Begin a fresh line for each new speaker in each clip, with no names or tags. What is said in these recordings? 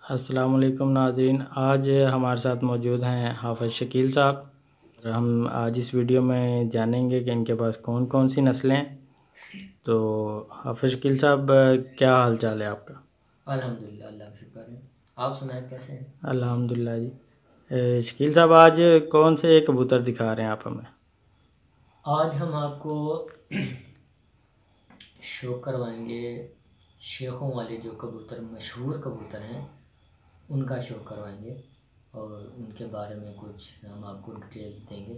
अस्सलाम वालेकुम नाज़रीन। आज हमारे साथ मौजूद हैं हाफ़िज़ शकील साहब। हम आज इस वीडियो में जानेंगे कि इनके पास कौन कौन सी नस्लें हैं। तो हाफ़िज़ शकील साहब, क्या हाल चाल है आपका?
अल्हम्दुलिल्लाह, अल्लाह का शुक्र है। आप सुनाएं कैसे हैं?
अल्हम्दुलिल्लाह जी। शकील साहब, आज कौन से कबूतर दिखा रहे हैं आप हमें?
आज हम आपको शो करवाएंगे शेखों वाले जो कबूतर मशहूर कबूतर हैं उनका शो करवाएंगे और उनके बारे में कुछ हम आपको डिटेल्स देंगे।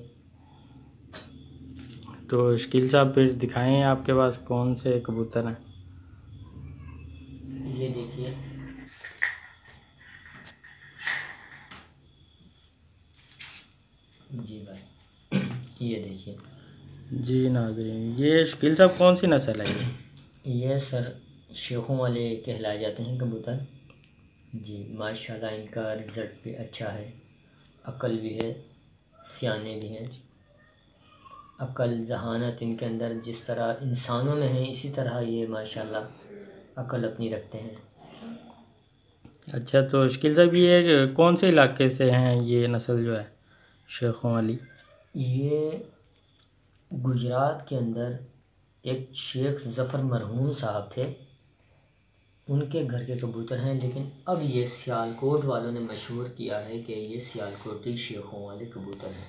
तो शकील साहब फिर दिखाएं, आपके पास कौन से कबूतर हैं?
ये देखिए, जी भाई, ये देखिए,
जी नाज़रीन, ये शकील साहब कौन सी नस्ल है
ये सर शेखों वाले कहलाए जाते हैं कबूतर। जी माशाल्लाह, इनका रिज़ल्ट भी अच्छा है, अक्ल भी है, सियाने भी हैं। अक्ल जहानत इनके अंदर जिस तरह इंसानों में है इसी तरह ये माशाल्लाह अक्ल अपनी रखते हैं।
अच्छा, तो शकील साहब ये कौन से इलाके से हैं, ये नस्ल जो है शेखों वाली?
ये गुजरात के अंदर एक शेख ज़फ़र मरहूम साहब थे, उनके घर के कबूतर हैं, लेकिन अब ये सियालकोट वालों ने मशहूर किया है कि ये सियालकोटी शेखों वाले कबूतर हैं।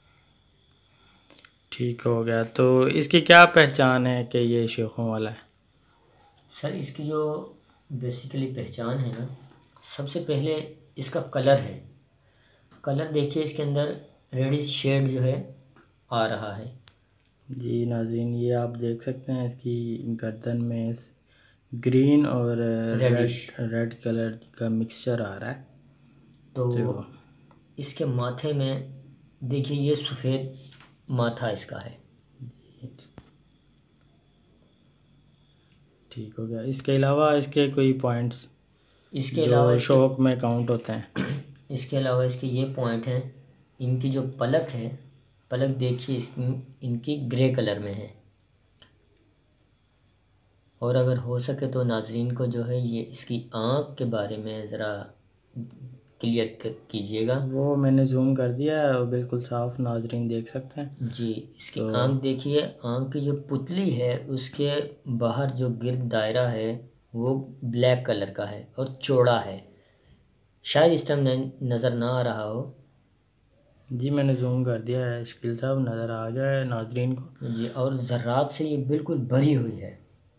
ठीक हो गया। तो इसकी क्या पहचान है कि ये शेखों वाला है?
सर इसकी जो बेसिकली पहचान है ना, सबसे पहले इसका कलर है। कलर देखिए, इसके अंदर रेडिश शेड जो है आ रहा है।
जी नाज़रीन, ये आप देख सकते हैं इसकी गर्दन में ग्रीन और
रेडिश।
रेड रेड कलर का मिक्सचर आ रहा है।
तो
तो
इसके माथे में देखिए, ये सफ़ेद माथा इसका है।
ठीक हो गया। इसके अलावा इसके कोई पॉइंट्स
इसके अलावा
जो
इसके
शौक में काउंट होते हैं?
इसके अलावा इसके ये पॉइंट हैं, इनकी जो पलक है, पलक देखिए इनकी ग्रे कलर में है। और अगर हो सके तो नाजरीन को जो है ये इसकी आँख के बारे में ज़रा क्लियर कीजिएगा।
वो मैंने जूम कर दिया है और बिल्कुल साफ नाज़रीन देख सकते हैं।
जी, इसकी
तो
आँख देखिए, आँख की जो पुतली है उसके बाहर जो गिर्द दायरा है वो ब्लैक कलर का है और चौड़ा है। शायद इस टाइम नज़र ना आ रहा हो।
जी, मैंने जूम कर दिया है शकील साहब, नज़र आ गया है नाज़रीन को।
जी, और ज़र्रात से ये बिल्कुल भरी हुई है।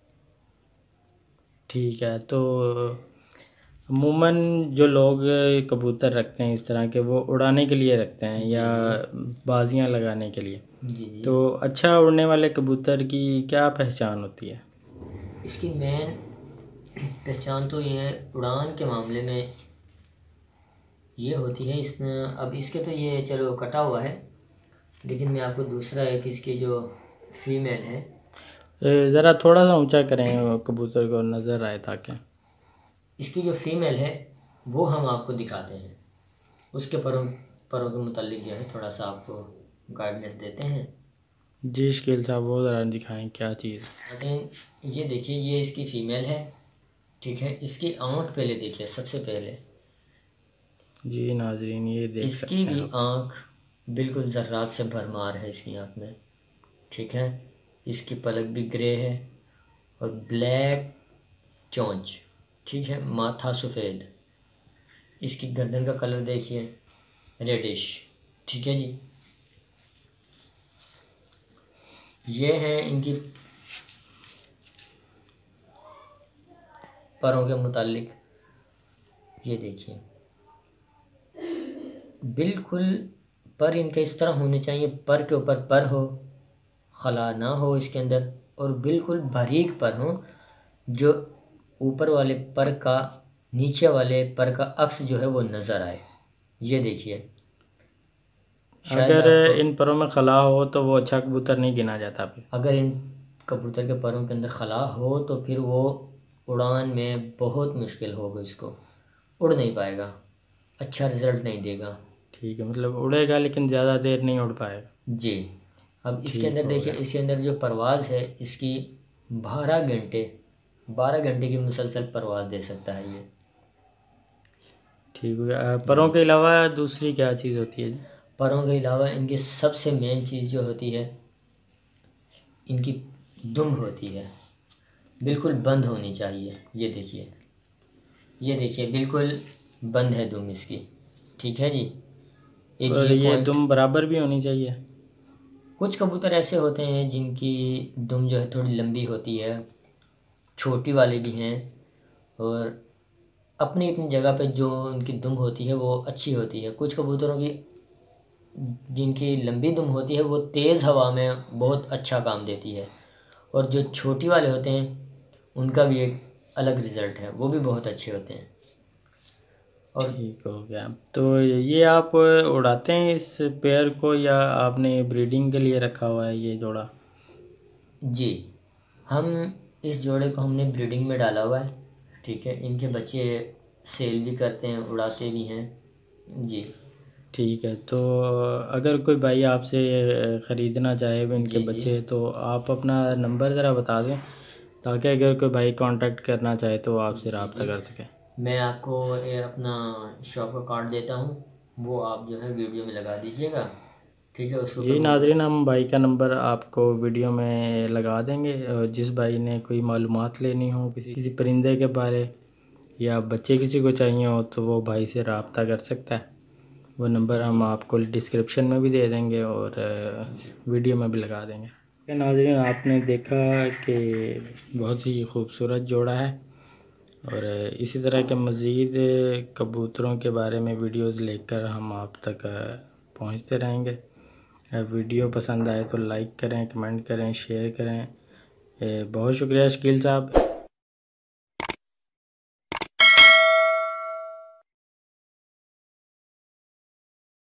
ठीक है। तो अमूमन जो लोग कबूतर रखते हैं इस तरह के, वो उड़ाने के लिए रखते हैं
जी
या
जी
बाजियां लगाने के लिए।
जी जी।
तो अच्छा उड़ने वाले कबूतर की क्या पहचान होती है?
इसकी मेन पहचान तो ये उड़ान के मामले में ये होती है। इस अब इसके तो ये चलो कटा हुआ है, लेकिन मैं आपको दूसरा एक इसकी जो फीमेल है,
ज़रा थोड़ा सा ऊंचा करें कबूतर को, नज़र आए ताकि।
इसकी जो फीमेल है वो हम आपको दिखाते हैं। उसके परों परों के मुतालिक जो है थोड़ा सा आपको गाइडेंस देते हैं।
जी शकील साहब, वो ज़रा दिखाएं क्या चीज़।
लेकिन ये देखिए, ये इसकी फ़ीमेल है, ठीक है। इसकी आँख पहले देखिए, सबसे पहले
जी नाजरीन, ये देख
इसकी
सकते हैं
भी
आप।
आँख बिल्कुल ज़र्रात से भरमार है इसकी आँख में, ठीक है। इसकी पलक भी ग्रे है और ब्लैक चोंच, ठीक है। माथा सफ़ेद, इसकी गर्दन का कलर देखिए रेडिश, ठीक है जी। ये है इनकी परों के मुतालिक, ये देखिए बिल्कुल पर इनके इस तरह होने चाहिए, पर के ऊपर पर हो, खला ना हो इसके अंदर, और बिल्कुल बारीक पर हो, जो ऊपर वाले पर का नीचे वाले पर का अक्स जो है वो नज़र आए। ये देखिए, शायद
अगर
आपको,
इन परों में खला हो तो वो अच्छा कबूतर नहीं गिना जाता फिर?
अगर इन कबूतर के परों के अंदर खला हो तो फिर वो उड़ान में बहुत मुश्किल होगा, इसको उड़ नहीं पाएगा, अच्छा रिज़ल्ट नहीं देगा।
ठीक है, मतलब उड़ेगा लेकिन ज़्यादा देर नहीं उड़ पाएगा।
जी। अब इसके
ठीक
अंदर
हो
देखिए,
गया।
इसके अंदर जो परवाज़ है इसकी 12 घंटे 12 घंटे की मुसलसल परवाज़ दे सकता है ये।
ठीक हो गया। परों के अलावा दूसरी क्या चीज़ होती है जी?
परों के अलावा इनकी सबसे मेन चीज़ जो होती है, इनकी दुम होती है, बिल्कुल बंद होनी चाहिए। ये देखिए, ये देखिए, बिल्कुल बंद है दुम इसकी। ठीक है जी। एक
और
ये
ये
पॉइंट।
दुम बराबर भी होनी चाहिए?
कुछ कबूतर ऐसे होते हैं जिनकी दुम जो है थोड़ी लंबी होती है, छोटी वाले भी हैं, और अपनी अपनी जगह पे जो उनकी दुम होती है वो अच्छी होती है। कुछ कबूतरों की जिनकी लंबी दुम होती है वो तेज़ हवा में बहुत अच्छा काम देती है, और जो छोटी वाले होते हैं उनका भी एक अलग रिज़ल्ट है, वो भी बहुत अच्छे होते हैं। और
ठीक हो गया। तो ये आप उड़ाते हैं इस पेयर को, या आपने ब्रीडिंग के लिए रखा हुआ है ये जोड़ा?
जी, हम इस जोड़े को हमने ब्रीडिंग में डाला हुआ है। ठीक है, इनके बच्चे सेल भी करते हैं, उड़ाते भी हैं जी।
ठीक है। तो अगर कोई भाई आपसे ख़रीदना चाहे भी इनके
जी जी
बच्चे, तो आप अपना नंबर ज़रा बता दें, ताकि अगर कोई भाई कांटेक्ट करना चाहे तो आपसे
जी
रब्ता
जी,
कर सके।
मैं आपको ये अपना शॉप का कार्ड देता हूँ, वो आप जो है वीडियो में लगा दीजिएगा। ठीक है, उसके ऊपर
जी
वो।
नाज़रीन, हम भाई का नंबर आपको वीडियो में लगा देंगे, और जिस भाई ने कोई मालूमात लेनी हो किसी किसी परिंदे के बारे, या बच्चे किसी को चाहिए हो, तो वो भाई से रब्ता कर सकता है। वो नंबर
जी
हम आपको डिस्क्रिप्शन में भी दे देंगे और वीडियो में भी लगा देंगे। तो नाज़रीन, आपने देखा कि बहुत ही खूबसूरत जोड़ा है, और इसी तरह के मज़ीद कबूतरों के बारे में वीडियोज़ लेकर हम आप तक पहुंचते रहेंगे। वीडियो पसंद आए तो लाइक करें, कमेंट करें, शेयर करें। बहुत शुक्रिया शकील साहब।